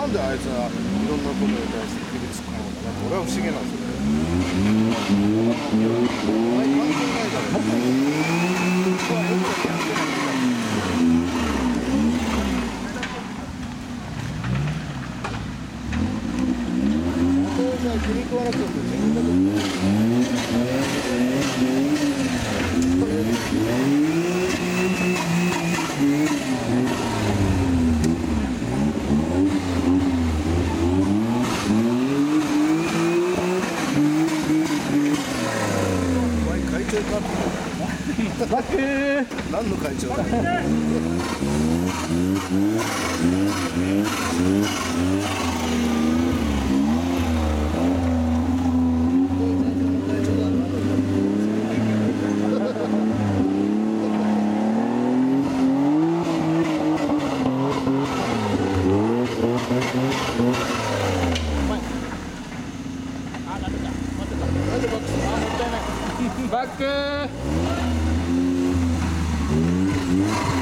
なんであいつはいろんなことに対して首突っ込むのかなって俺は不思議なんですよね。お前関係ないだろ。僕はよくやってないんだ。お父さん気に食わなくたって自分だけ会長かバック何の会長だ。バック